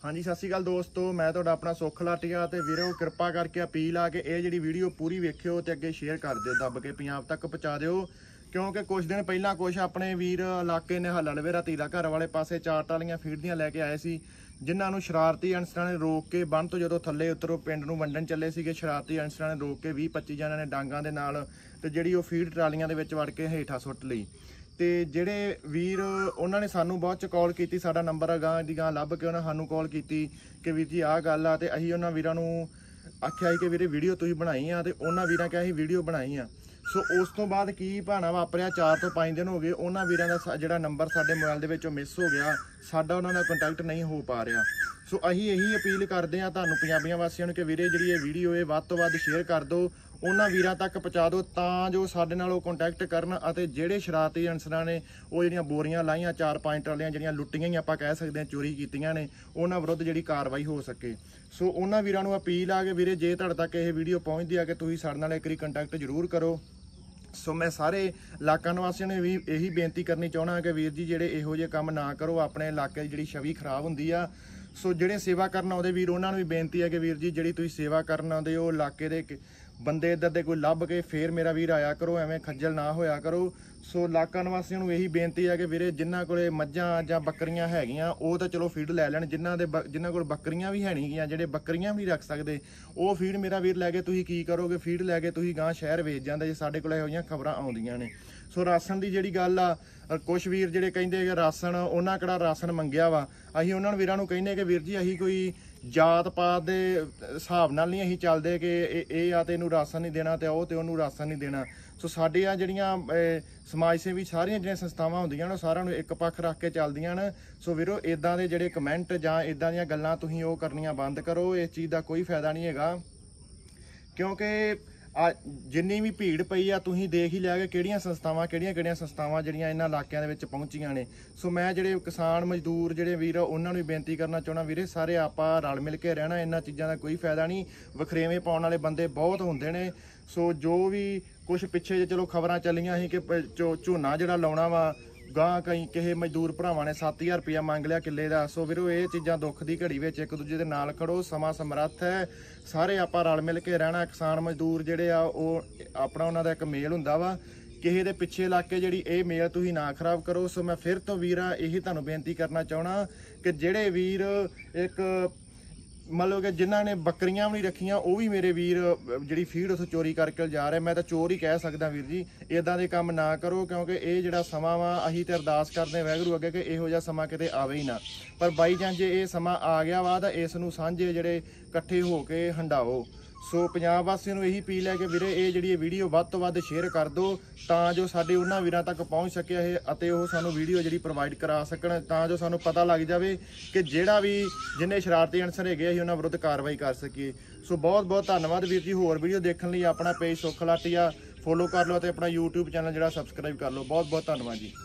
हाँ जी सत श्री अकाल दोस्तों, मैं तुहाडा अपना सुख लाटिया ते वीरो कृपा करके अपील आ कि ये जिहड़ी वीडियो पूरी वेखियो ते अगे शेयर कर दिओ, दब के पंजाब तक पहुँचा दिओ। क्योंकि कुछ दिन पहला कुछ अपने वीर इलाके ने ललवेरा तीला घर वाले पासे 4 टालियां फीड दियां लैके आए सी, जिन्होंने शरारती अनसरां ने रोक के बंन तो जो थले उतरों पिंड नूं वंडन चले सीगे। शरारती अनसरां ने रोक के 20-25 जणिਆਂ ने डांगां दे नाल ते जिहड़ी ओह फीड ट्रालियां दे विच वड़ के हेठां सुੱਟ ਲਈ। तो ਜਿਹੜੇ ਵੀਰ ਉਹਨਾਂ ਨੇ ਸਾਨੂੰ ਬਾਅਦ ਚ ਕਾਲ ਕੀਤੀ, ਸਾਡਾ ਨੰਬਰ ਅਗਾਂਹ ਦੀ ਗਾਂ ਲੱਭ ਕੇ ਉਹਨਾਂ ਸਾਨੂੰ ਕਾਲ ਕੀਤੀ ਕਿ ਵੀਰ ਜੀ ਆਹ ਗੱਲ ਆ। ਤੇ ਅਸੀਂ ਉਹਨਾਂ ਵੀਰਾਂ ਨੂੰ ਆਖਿਆ ਸੀ ਕਿ ਵੀਰੇ ਵੀਡੀਓ ਤੁਸੀਂ ਬਣਾਈ ਆ, ਤੇ ਉਹਨਾਂ ਵੀਰਾਂ ਕਿਹਾ ਸੀ ਵੀਡੀਓ ਬਣਾਈ ਆ। ਸੋ ਉਸ ਤੋਂ ਬਾਅਦ ਕੀ ਭਾਣਾ ਵਾਪਰਿਆ, 4 ਤੋਂ 5 ਦਿਨ ਹੋ ਗਏ ਉਹਨਾਂ ਵੀਰਾਂ ਦਾ ਜਿਹੜਾ ਨੰਬਰ ਸਾਡੇ ਮੋਬਾਈਲ ਦੇ ਵਿੱਚੋਂ ਮਿਸ ਹੋ ਗਿਆ, ਸਾਡਾ ਉਹਨਾਂ ਨਾਲ ਕੰਟੈਕਟ ਨਹੀਂ ਹੋ ਪਾ ਰਿਹਾ। ਸੋ ਅਸੀਂ ਇਹੀ ਅਪੀਲ ਕਰਦੇ ਹਾਂ ਤੁਹਾਨੂੰ ਪੰਜਾਬੀਆਂ ਵਾਸੀਆਂ ਨੂੰ ਕਿ ਵੀਰੇ ਜਿਹੜੀ ਇਹ ਵੀਡੀਓ ਇਹ ਵੱਧ ਤੋਂ ਵੱਧ ਸ਼ੇਅਰ ਕਰ ਦਿਓ, ਉਹਨਾਂ ਵੀਰਾਂ ਤੱਕ ਪਹੁੰਚਾ ਦਿਓ ਤਾਂ ਜੋ ਸਾਡੇ ਨਾਲ ਉਹ ਕੰਟੈਕਟ ਕਰਨ ਅਤੇ ਜਿਹੜੇ ਸ਼ਰਾਰਤੀ ਅਨਸਰਾਂ ਨੇ ਉਹ ਜਿਹੜੀਆਂ ਬੋਰੀਆਂ ਲਾਈਆਂ 4-5 ਟਰਾਲੀਆਂ ਜਿਹੜੀਆਂ ਲੁੱਟੀਆਂ ਹੀ ਆਪਾਂ ਕਹਿ ਸਕਦੇ ਹਾਂ, ਚੋਰੀ ਕੀਤੀਆਂ ਨੇ, ਉਹਨਾਂ ਵਿਰੁੱਧ ਜਿਹੜੀ ਕਾਰਵਾਈ ਹੋ ਸਕੇ। ਸੋ ਉਹਨਾਂ ਵੀਰਾਂ ਨੂੰ ਅਪੀਲ ਆ ਕਿ ਵੀਰੇ ਜੇ ਤੁਹਾਡੇ ਤੱਕ ਇਹ ਵੀਡੀਓ ਪਹੁੰਚਦੀ ਆ ਕਿ ਤੁਸੀਂ ਸਾਡੇ ਨਾਲ ਇੱਕ ਵਾਰੀ ਕੰਟੈਕਟ ਜ਼ਰੂਰ ਕਰੋ। ਸੋ मैं सारे इलाका निवासियों ने भी यही बेनती करनी चाहना कि वीर जी जेडे इहो जे काम ना करो, अपने इलाके की जी छवि खराब होंगी आ। सो जेडे सेवा करन आउंदे वीर उन्होंने भी बेनती है कि वीर जी जी तुसीं सेवा करन आउंदे हो इलाके दे बंदे इधर दे कोई लभ के फिर मेरा वीर आया करो, एवें खज्जल ना होया करो। सो इलाका निवासियों को यही बेनती है कि वीरे जिन्हां कोले मੱਝਾਂ ਜਾਂ ਬੱਕਰੀਆਂ ਹੈਗੀਆਂ ਉਹ ਤਾਂ ਚਲੋ ਫੀਡ ਲੈ ਲੈਣ, ਜਿਨ੍ਹਾਂ ਕੋਲ ਬੱਕਰੀਆਂ ਵੀ ਹੈ ਨਹੀਂ, ਜਿਹੜੇ ਬੱਕਰੀਆਂ ਵੀ ਰੱਖ ਸਕਦੇ ਉਹ ਫੀਡ ਮੇਰਾ ਵੀਰ ਲੈ ਕੇ ਤੁਸੀਂ ਕੀ ਕਰੋਗੇ, ਫੀਡ ਲੈ ਕੇ ਤੁਸੀਂ ਗਾਂ ਸ਼ਹਿਰ ਵੇਚ ਜਾਂਦੇ ਜੇ ਸਾਡੇ ਕੋਲ ਇਹੋ ਜਿਹੀਆਂ ਖਬਰਾਂ ਆਉਂਦੀਆਂ ਨੇ। ਸੋ ਰਾਸ਼ਨ ਦੀ ਜਿਹੜੀ ਗੱਲ ਆ, ਕੁਛ ਵੀਰ ਜਿਹੜੇ ਕਹਿੰਦੇ ਕਿ ਰਾਸ਼ਨ ਉਹਨਾਂ ਕਿਹੜਾ ਰਾਸ਼ਨ ਮੰਗਿਆ ਵਾ, ਅਸੀਂ ਉਹਨਾਂ ਵੀਰਾਂ ਨੂੰ ਕਹਿੰਦੇ ਕਿ ਵੀਰ ਜੀ ਅਸੀਂ ਕੋਈ ਜਾਤ ਪਾਤ ਦੇ ਹਿਸਾਬ ਨਾਲ ਨਹੀਂ ਅਸੀਂ ਚੱਲਦੇ ਕਿ ਇਹ ਆ ਤੇ ਇਹਨੂੰ ਰਾਸ਼ਨ ਨਹੀਂ ਦੇਣਾ ਤੇ ਉਹ ਤੇ ਉਹਨੂੰ ਰਾਸ਼ਨ ਨਹੀਂ ਦੇਣਾ। ਸੋ ਸਾਡੇ ਆ ਜਿਹੜੀਆਂ ਸਮਾਜ ਸੇਵੀ ਸਾਰੀਆਂ ਜਿਹੜੀਆਂ ਸੰਸਥਾਵਾਂ ਹੁੰਦੀਆਂ ਨੇ ਸਾਰਿਆਂ ਨੂੰ ਇੱਕ ਪੱਖ ਰੱਖ ਕੇ ਚੱਲਦੀਆਂ ਨੇ। ਸੋ ਵੀਰੋ ਇਦਾਂ ਦੇ ਜਿਹੜੇ ਕਮੈਂਟ ਜਾਂ ਇਦਾਂ ਦੀਆਂ ਗੱਲਾਂ ਤੁਸੀਂ ਉਹ ਕਰਨੀਆਂ ਬੰਦ ਕਰੋ, ਇਸ ਚੀਜ਼ ਦਾ ਕੋਈ ਫਾਇਦਾ ਨਹੀਂ ਹੈਗਾ। ਕਿਉਂਕਿ ਜਿੰਨੀ ਵੀ ਭੀੜ ਪਈ ਆ ਤੁਸੀਂ ਦੇਖ ਹੀ ਲਿਆ ਕਿ ਕਿਹੜੀਆਂ ਸੰਸਥਾਵਾਂ ਜਿਹੜੀਆਂ ਇਹਨਾਂ ਇਲਾਕਿਆਂ ਦੇ ਵਿੱਚ ਪਹੁੰਚੀਆਂ ਨੇ। ਸੋ ਮੈਂ ਜਿਹੜੇ ਕਿਸਾਨ ਮਜ਼ਦੂਰ ਜਿਹੜੇ ਵੀਰ ਉਹਨਾਂ ਨੂੰ ਬੇਨਤੀ ਕਰਨਾ ਚਾਹੁੰਦਾ, ਵੀਰੇ ਸਾਰੇ ਆਪਾਂ ਰਲ ਮਿਲ ਕੇ ਰਹਿਣਾ, ਇਹਨਾਂ ਚੀਜ਼ਾਂ ਦਾ ਕੋਈ ਫਾਇਦਾ ਨਹੀਂ। ਵਖਰੇਵੇਂ ਪਾਉਣ ਵਾਲੇ ਬੰਦੇ ਬਹੁਤ ਹੁੰਦੇ ਨੇ। ਸੋ ਜੋ ਵੀ ਕੁਛ ਪਿੱਛੇ ਜੇ ਚਲੋ ਖਬਰਾਂ ਚੱਲੀਆਂ ਸੀ ਕਿ ਝੋਨਾ ਜਿਹੜਾ ਲਾਉਣਾ ਵਾ ਗਾਂ ਕਈ ਕਿਸੇ ਮਜ਼ਦੂਰ ਭਰਾਵਾਂ ਨੇ 7000 ਰੁਪਇਆ ਮੰਗ ਲਿਆ ਕਿੱਲੇ ਦਾ। ਸੋ ਵੀਰੋ ਇਹ ਚੀਜ਼ਾਂ ਦੁੱਖ ਦੀ ਘੜੀ ਵਿੱਚ ਇੱਕ ਦੂਜੇ ਦੇ ਨਾਲ ਖੜੋ, ਸਮਾਂ ਸਮਰੱਥ ਹੈ, ਸਾਰੇ ਆਪਾਂ ਰਲ ਮਿਲ ਕੇ ਰਹਿਣਾ। ਕਿਸਾਨ ਮਜ਼ਦੂਰ ਜਿਹੜੇ ਆ ਉਹ ਆਪਣਾ ਉਹਨਾਂ ਦਾ ਇੱਕ ਮੇਲ ਹੁੰਦਾ ਵਾ, ਕਿਸੇ ਦੇ ਪਿੱਛੇ ਲੱਗ ਕੇ ਜਿਹੜੀ ਇਹ ਮੇਲ ਤੁਸੀਂ ਨਾ ਖਰਾਬ ਕਰੋ। ਸੋ ਮੈਂ ਫਿਰ ਤੋਂ ਵੀਰਾਂ ਇਹੀ ਤੁਹਾਨੂੰ ਬੇਨਤੀ ਕਰਨਾ ਚਾਹਣਾ ਕਿ ਜਿਹੜੇ ਵੀਰ ਇੱਕ मतलब कि जिन्होंने बकरियां भी नहीं रखियां वो भी मेरे वीर जी फीड उस चोरी करके जा रहे, मैं तो चोर ही कह सकदा वीर जी, इदां दे काम ना करो। क्योंकि ये जिहड़ा समा वा असीं ते अरदास करदे वाहिगुरू अगे कि इहो जिहा समा किते आवे ही ना, पर बाई चांस जे ये समा आ गया वा तां इस नूं साਂਝੇ जिहड़े इकट्ठे हो के हंडाओ। सो पंजाब वासियों नूं यही अपील है कि वीरे ये जिहड़ी वीडियो वध तो वध शेयर कर दो तां जो साडे उन्हां वीरां तक पहुँच सके अते ओह सानूं वीडियो जिहड़ी प्रोवाइड करा सकण, तां जो सानूं पता लग जाए कि जिहड़ा भी जिन्ने शरारती अनसर हैगे असीं उन्हां विरुद्ध कार्रवाई कर सकीए। सो बहुत बहुत धन्नवाद वीर जी। होर वीडियो देखण लई अपना पेज सुख लाटिया फॉलो कर लो ते अपना यूट्यूब चैनल जिहड़ा सबसक्राइब कर लो। बहुत बहुत धन्नवाद जी।